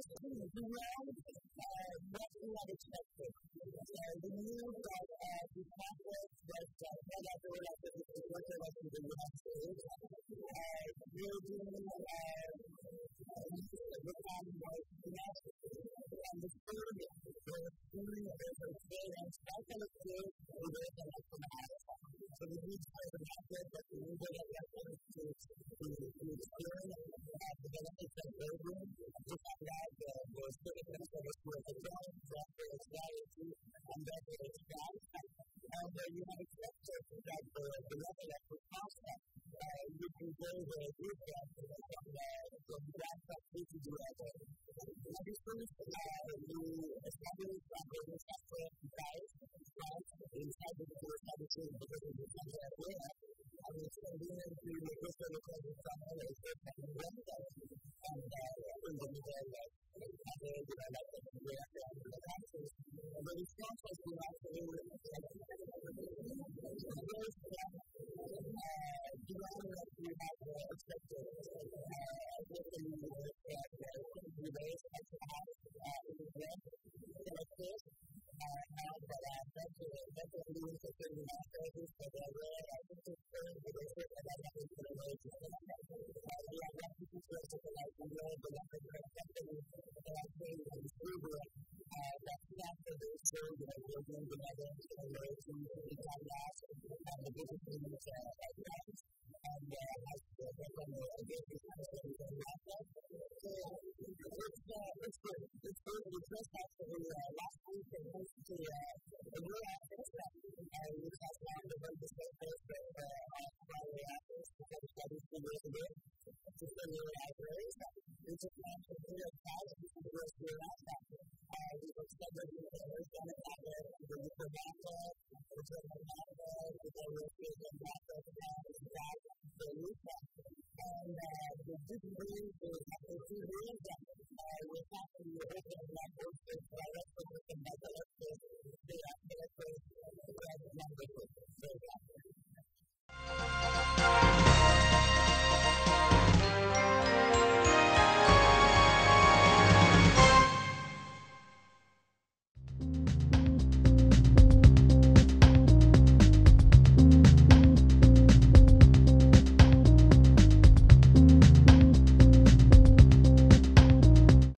Beyond what we had expected. We knew that the process was not as related to the work of the United States. Building the time was massive. And the third was doing experience, that kind of skills we were going to have. So we need to have a method that we need to get to experience the benefits of building, to find out the specific service for the job, for its strategy, and that for its price. And you have expected that the level of the concept would be very, very different from the last of PCGS. Obviously, we established that the software price inside the establishing because of the software area. And it's convenient to register the credit from all the different websites and in the middle of other development and reactive and the countries. And the response was we have to do beyond what we have expected with the ways that we have in the web. And of course, but I'm definitely interested in our service for the world. I think it's very interesting that I'm having for the world. We have one people to recognize the world, but I'm very effective that I'm saying in the studio. That's not for the show that we're doing together in the world to become last and the business units like that. And as the government of the business in Russia. So it's good. It's good. We just actually last week and went to a new office we have found the very first Friday office that we studied 2 years ago. It's a new libraries. We just went to the college to the rest of the last office. We were studying the first one of that, the Nicaragua, the Nicaragua, the University of Nicaragua, the Luca. And the good news is after 2 years that we're happy to open that workspace right up with the mother of the after the graduate number. So